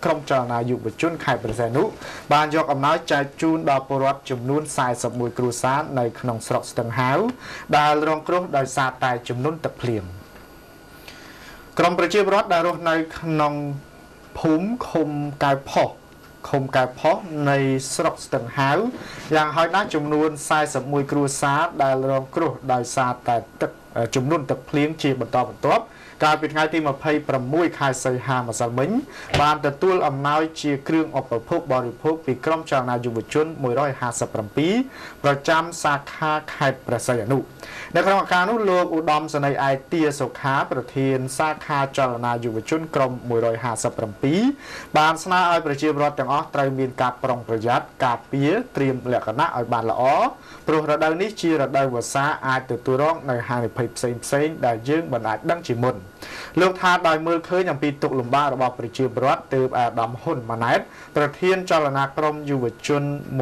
ក្រុមចលនាយុវជនខេត្តព្រះសីហនុបានយកអំណោយចែកជូនដល់ពលរដ្ឋចំនួន41គ្រួសារនៅក្នុងស្រុកស្ទឹងហាវដែលរងគ្រោះដោយសារតែជំនន់ទឹកភ្លៀងក្រុមប្រជាពលរដ្ឋដែលរស់នៅក្នុងភូមិឃុំកែវផុសនៃស្រុកស្ទឹងហាវយ៉ាងហោចណាស់ចំនួន41គ្រួសារដែលរងគ្រោះដោយសារតែជំនន់ទឹកភ្លៀងជាបន្តបន្ទាប់កាលពីថ្ងៃទី26ខែសីហាម្សិលមិញបានទទួលអំណោយជាគ្រឿងឧបភោគបរិភោគពីក្រុមចលនាយុវជន157ប្រចាំសាខាខេត្តព្រះសីហនុនៅក្នុងឱកាសនោះលោកឧត្តមសេនីយ៍ឯកទាសុខាប្រធានសាខាចលនាយុវជនក្រុម157បានស្នើឲ្យប្រជាពលរដ្ឋទាំងអស់ត្រូវមានការប្រុងប្រយ័ត្នការពារត្រៀមលក្ខណៈឲ្យបានល្អព្រោះរដូវនេះជារដូវវស្សាអាចទទួលរងនៅហានិភ័យផ្សេងៗដែលយើងមិនអាចដឹងជាមុនលោកថាដោយមើលឃើញអំពីទុក្ខលំបាករបស់ប្រជាពលរដ្ឋទើបអាដាមហ៊ុនម៉ាណែតប្រធានចលនាក្រុមយុវជន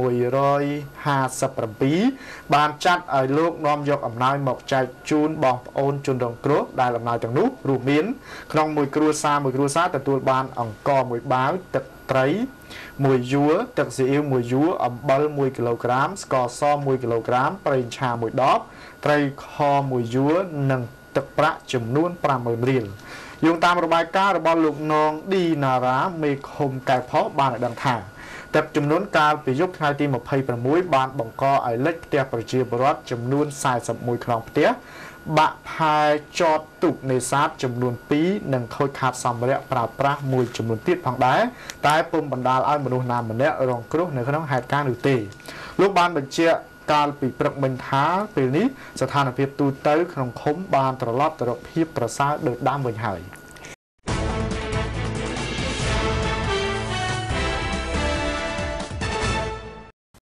157បានចាត់ឲ្យលោកនាំយកអំណោយមកចែកជូនបងប្អូនជនរងគ្រោះដែលអំណោយទាំងនោះរួមមានក្នុងមួយគ្រួសារទទួលបានអង្ករមួយបាវទឹកត្រីមួយយួរទឹកស៊ីអ៊ីវមួយយួរអំបិល1គីឡូក្រាមស្ករស1គីឡូក្រាមប្រេងឆា1ដបត្រីខមួយយួរនិងទឹកប្រាក់ចំនួន50000រៀលយោងតាមរបាយការណ៍របស់លោកនងឌីណារ៉ាមេឃុំកែវផុសបានឲ្យដឹងថាទឹកចំនួនកាលពីយប់ថ្ងៃទី26បានបង្កឲ្យលិចផ្ទះប្រជាពលរដ្ឋចំនួន41ខ្នងផ្ទះបាក់ផែចតទូកនេសាទចំនួន2និងខូចខាតសម្ភារៈប្រើប្រាស់មួយចំនួនទៀតផងដែរតែពុំបណ្ដាលឲ្យមនុស្សណាម្នាក់រងគ្រោះនៅក្នុងហេតុការណ៍នោះទេលោកបានបញ្ជាក់កាលពីព្រឹកមិញថាពេលនេះស្ថានភាពទូទៅក្នុងឃុំបានត្រឡប់ទៅរកភាពប្រសើរដូចដើមវិញហើយ